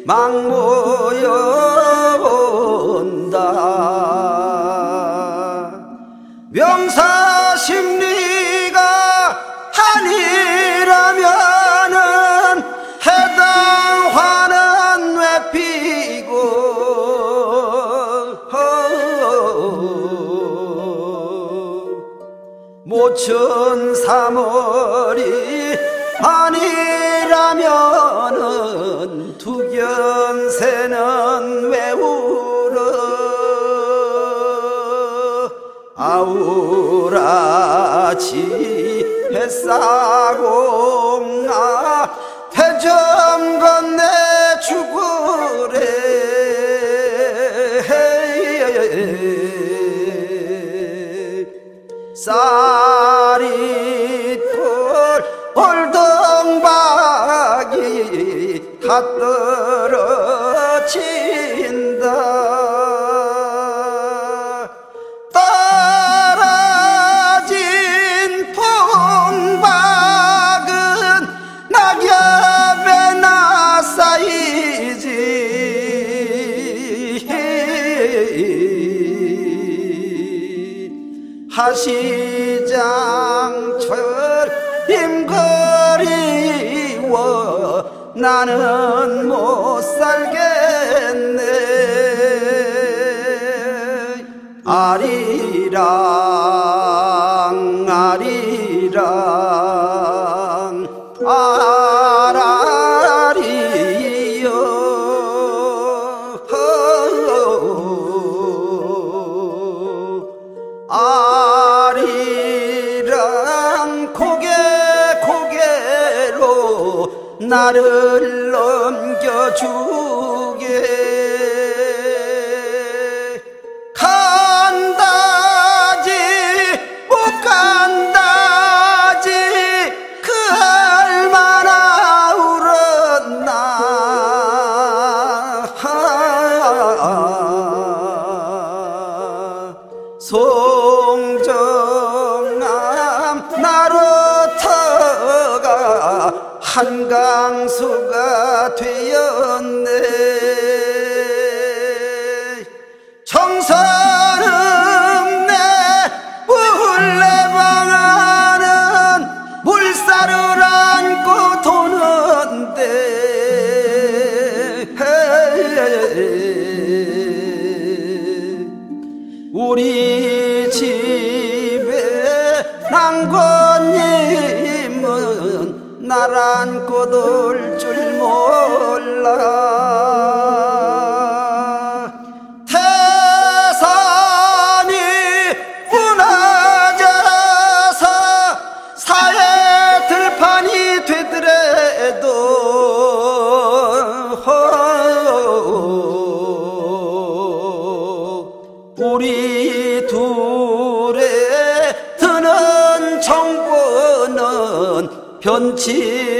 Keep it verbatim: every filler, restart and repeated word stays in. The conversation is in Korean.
막 모여온다. 명사심리가 아니라면은 해당 화는 왜 피고 모천 삼월이 아니라면은 두견새는 왜 울어. 아우라지 햇사공아 대점 건네 죽으래. 쌀이돌 올덩박이 다 떨어진다. 떨어진 봉박은 낙엽에나 쌓이지. 하시장철 임거리워 나는 못 살겠네. 아리랑 아리랑 아라리여. 아리랑 고개 고개로 나를 넘겨주게. 간다지 못 간다지 그 얼마나 울었나. 송정암 나루터가 한강수가 되었네. 정선읍내 물레방 안은 물살을 안고 도는데. 우리 집에 낭권님은 날 안고 놀 줄 몰라. 태산이 무너져서 사회 들판이 되더라도 우리 둘의 드는 정권은 변치